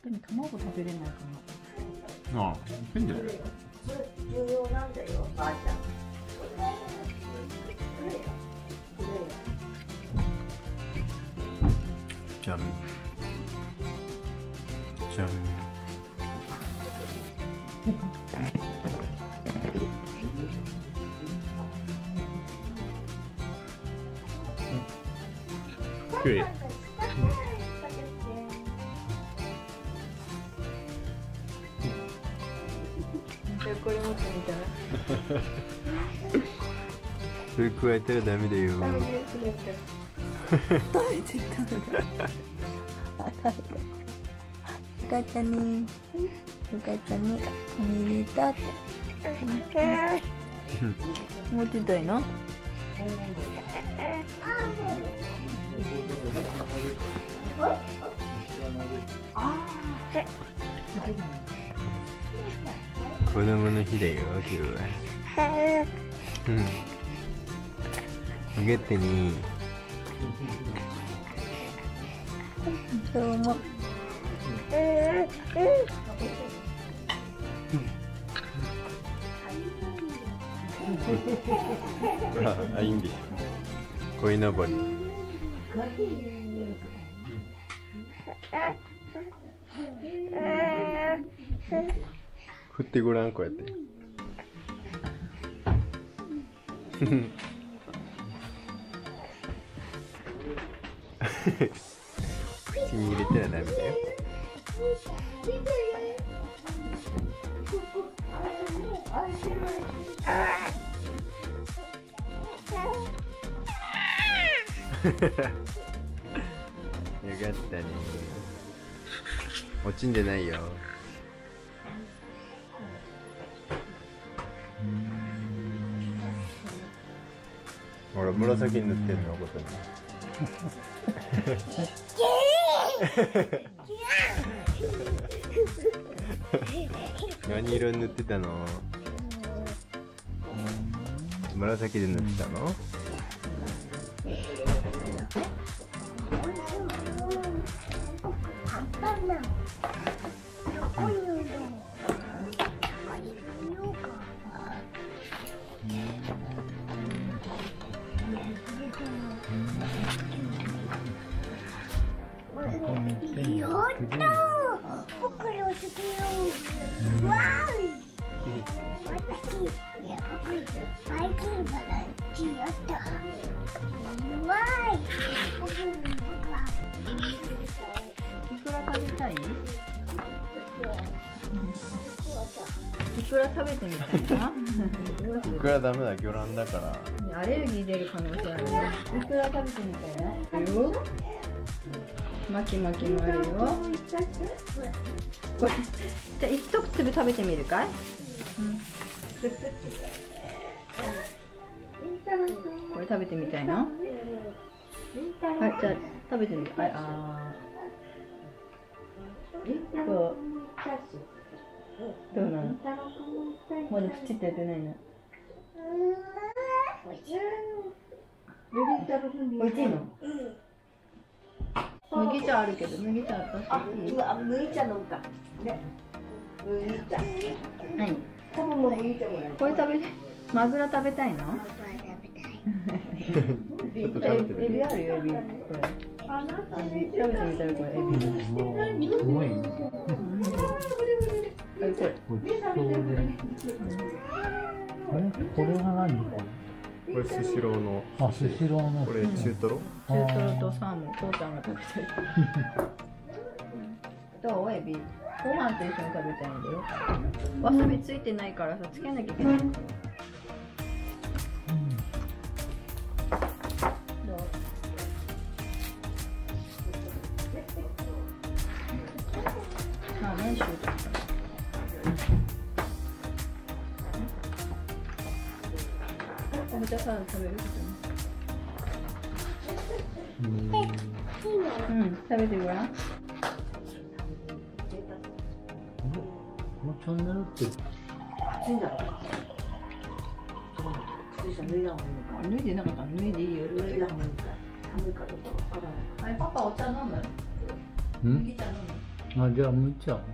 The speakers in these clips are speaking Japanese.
でも卵食べれないかな。 ああ、いいんじゃない？ それ重要なんだよ、ばあちゃん。 じゃん。じゃん。くい。 これ持ってみたら。 それ加えたらダメだよ。 食べていたのか。よかったね。よかったね。おめでとう。持ってたいの？ 子供の日だよ、今日は。うん。ゲッテに。 どうも。 あ、いいんでしょ。鯉のぼり。振ってごらん、こうやって。口に入れたらダメだよ。よかったね。落ちんでないよ。ほら、紫に塗ってんのことに。何色塗ってたの？紫で塗ってたの？ やったー！僕の好きよ。わーい。私、バイキングだってやった。わーい。 いくら食べたい？いくら食べてみたいな？ いくらダメだ、魚卵だから。 アレルギー出る可能性あるね。いくら食べてみたいな？よ。巻き巻きもあるよ。これ、じゃあ一粒食べてみるかい？これ食べてみたいな？はい、じゃあ食べてみる。はい、どうなの？まだプチってやってないの？おいしいの？麦茶あるけど、麦茶私いい？ 麦茶飲むか。ね。麦茶。 はい。 多分もう麦茶もない。 これ食べて、マグロ食べたいの？エビあるよ、エビ。これ。食べてみたらこれエビ。 すごい。 これ。 これは何？ これスシローの。 あ、スシローの。 これ中トロ？ 中トロとサーモン、父ちゃんが食べたい。どう？エビ。ご飯と一緒に食べたいんだよ。わさびついてないからさ、つけなきゃいけない。どう？何しようか。おもちゃサラダ食べる？うん、食べてごらん。 このチャンネルって脱いでなかったの？脱いでいいよ。はい、パパお茶飲む？麦茶飲む？ あ、じゃあむっちゃう。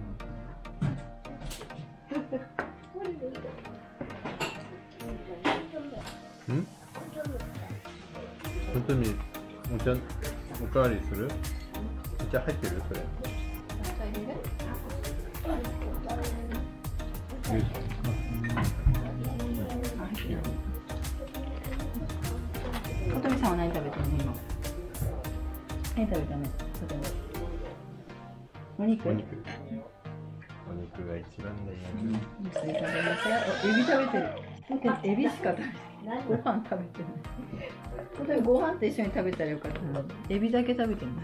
本当にお茶おかわりする？お茶入ってるそれ？ 小鳥さんは何食べてるの今？何食べたね？お肉。 お肉が一番だよ。 それ食べなさい。エビ食べてる。エビしか食べてない。ご飯食べてない。本当にご飯と一緒に食べたらよかったのに。エビだけ食べてない。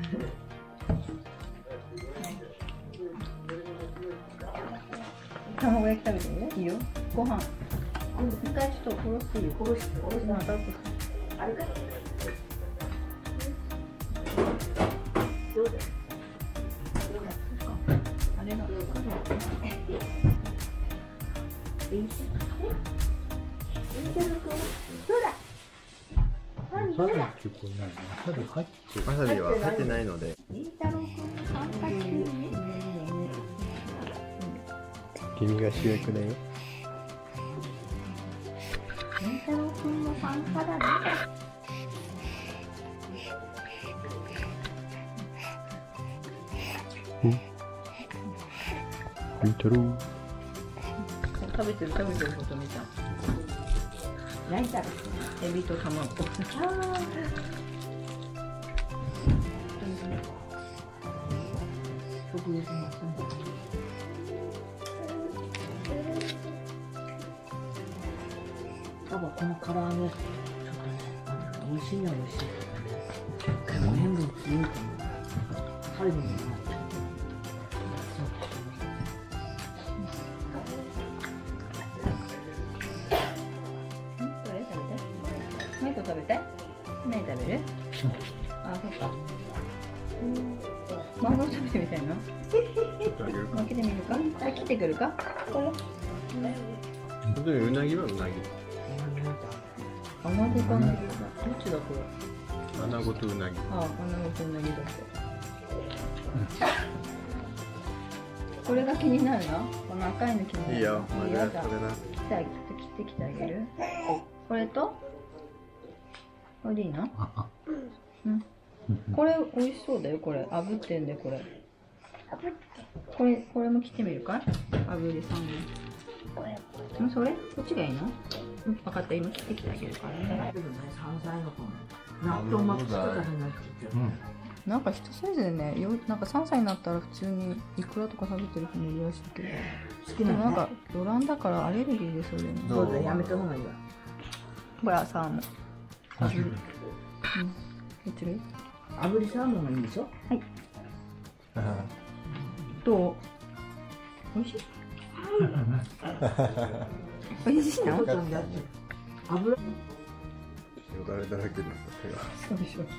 卵焼き食べてるね。いいよ。ご飯。一回ちょっと殺していいよ。殺して。また。あれか。どうだ。あれが。 わさびってこれ何？わさび入ってる？ わさびは入ってないので。君が主役だよ。 りんたろうくんの参加だね。 りんたろう。 食べてること見た。 何食べてる？ エビと卵。食欲がすんだ。 多分この唐揚げ、ちょっとね、美味しいのは美味しいけどね。塩分強いと思う。最後になっちゃう。 食べたい？何食べる？あ、そっか。マンゴー食べてみたいな。開けてみるか？あ、切ってくるか？これ。 本当にうなぎはうなぎ。 アナゴかな？どっちだこれ？ アナゴとうなぎ。 あ、アナゴとうなぎだって。これが気になるな。この赤いの気になる。 いいよ。まだじゃあこれな。 切ってきてあげる。これと。これでいいの？うん。これ美味しそうだよ。これ炙ってんでこれ。これも切ってみるか？炙りサーモン。それ？こっちがいいの？分かった。今切ってきてあげるからね。 けどね、山菜の子も納豆巻きとかになってて。 なんか人それぞれね、なんか3歳になったら普通にイクラとか食べてる子もいるらしいけど。 好きなの？ なんか魚卵だからアレルギーでそれね。 そうだ、やめた方がいいわ。 これはサーモン。炙り。うん。どっちがいい？ 炙りサーモンがいいんでしょ？ はい。どう？美味しい？美味しいの？ 油。 よだれだらけになった手が。 そうでしょ。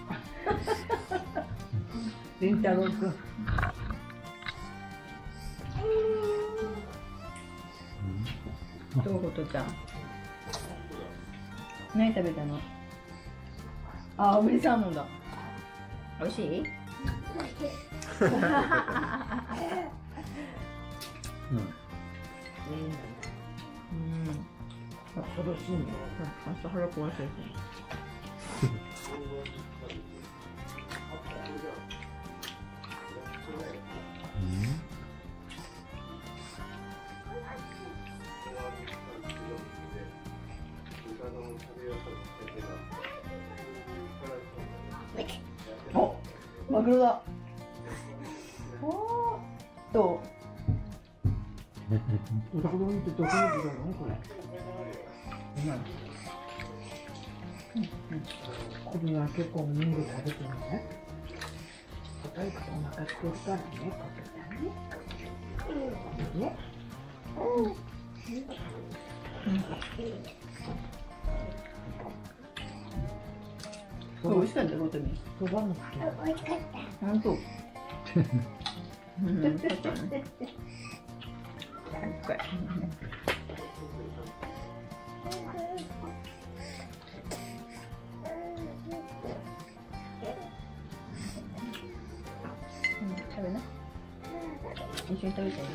りんたろうくん。 どうことちゃん。何食べたの？あ、炙りサーモンだ。美味しい？ 恐ろしいね。 明日腹壊せる。お、マグロだ。おー、どう？ うどんってどこの具だろうこれ。これは結構みんな食べてるね。硬いからお腹すくるからね、これだね。ね。 美味しかったことに。 そばも好き。 美味しかった。 本当。うん、そうだね。一回。食べな。 一緒に食べたい。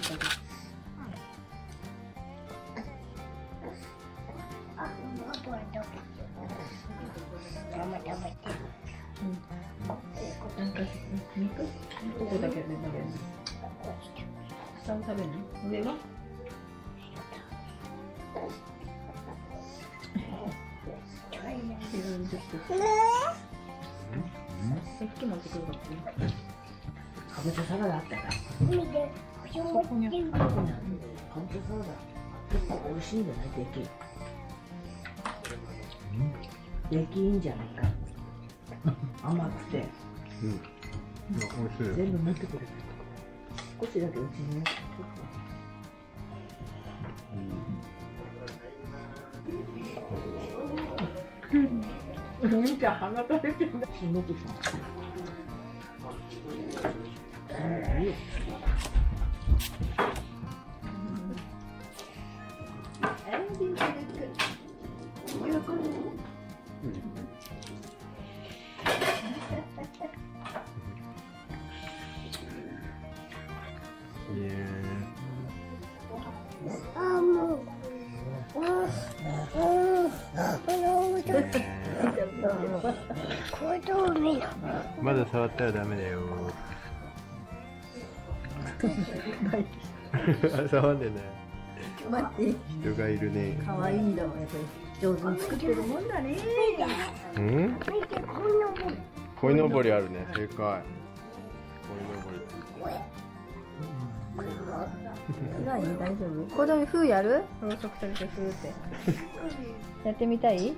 あ、パパはどこ？ママ食べて。 なんか肉？どこだけで食べるの？下を食べるの？上は？さっき持ってくるかったね。 かぼちゃサラダあったから。 見て、そこに。 かぼちゃサラダ結構美味しいんじゃない？出来いいんじゃないか。甘くてうん。美味しいよ。 全部持ってくれる。少しだけうちにね。みーちゃん鼻垂れてんだ。しもきさん。 あ、もう。 まだ触ったらダメだよ。触んでね。 待って、 人がいるね。 可愛いんだわ、やっぱり上手に作ってるもんだね。 うん？鯉のぼりあるね。正解。鯉のぼり。 何？大丈夫？子供風やる？ろうそくされて風ってやってみたい？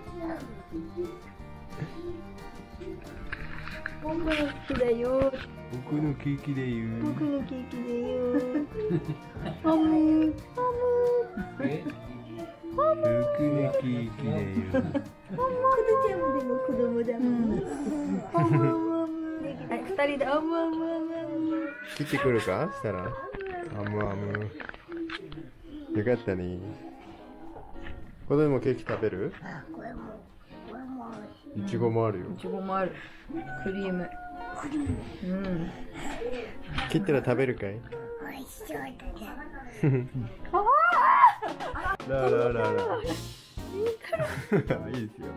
僕の木だよ。 僕のケーキだよ。 僕のケーキだよ。ハムハム。 僕のケーキだよ。 ちゃんもでも子供だもん。ハムハム。二人でハムハムハム。 切ってくるか？したら。ハムハム。よかったね。子供もケーキ食べる？いちごもあるよ。 いちごもある。クリーム。うん。 切ったら食べるかい？ 美味しそうだね。 ララララ。いいですよ。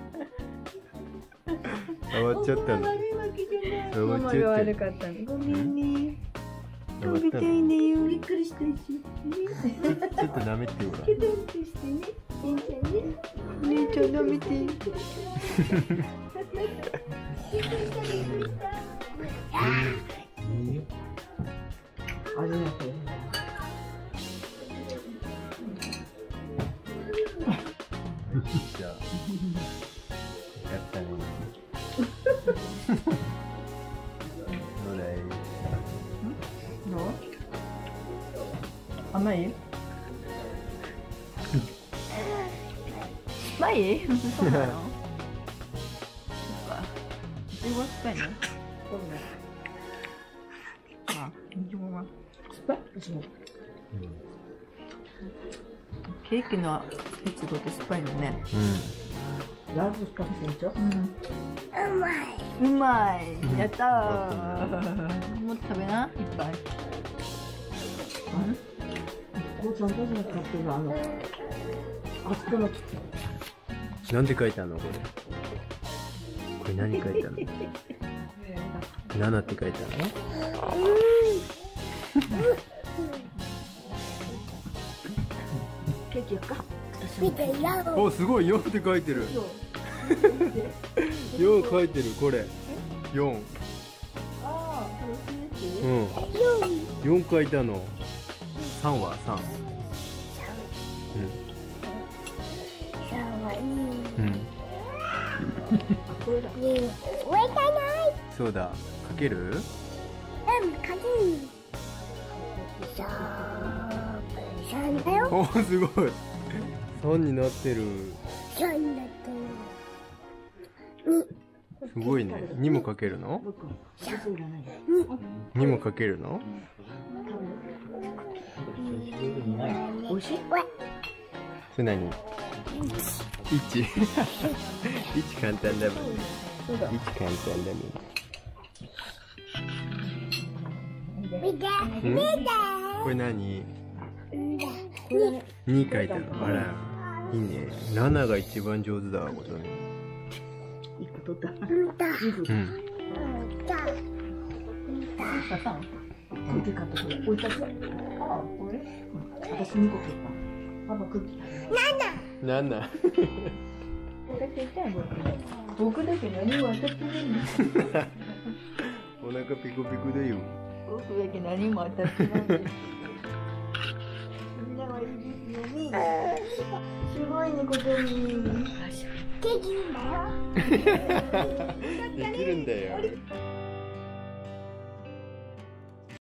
触っちゃったの。触っママちゃったが悪かったの。ごめんね。食べたいんだよ。びっくりしたし。 ちょっと舐めてよ。 ケトンとしてね。姉ちゃんね。姉ちゃん舐めて。 ありがとう。 じゃあ。やったね。どうだい？ どう？甘い？甘い？そうなの？そっか。いちごは酸っぱいの？そうね。あ、いちごが酸っぱい？そう。ケーキのいちごって酸っぱいのね。 ラブスカフェでしょ。 うまい。 うまい。やったー。もっと食べな。いっぱい。 こうちゃんたちが買ってるあそこの。 なんて書いてあるのこれ？これ何書いてあるの？7って書いてあるの？ ケーキやっか。 見てよ。 お、すごい4って書いてる。4書いてるこれ。4。 ああ、 うん。4書いたの。3は3。うん。そうだ。かける？ かける。3だよ。 お、すごい。3になってる。 3だと。 すごいね。2もかけるの？2もかけるの？ 美味しい？ それ何？1。1簡単だもんね。1簡単だもんね。 見て、見て。 これ何？ これね、 2書いたの。あら、いいね。7が一番上手だわ、これ。 一個取った。 うん。 クッキー買ってこれ置いてあった。あ、これ？私2個取った。パパクッキー。 7。 私痛い僕だけ何も当たってないんです。 お腹ピコピコだよ。 僕だけ何も当たってないんです。みんなはいいですよね。すごいね、ことに。 できるんだよ。 できるんだよ。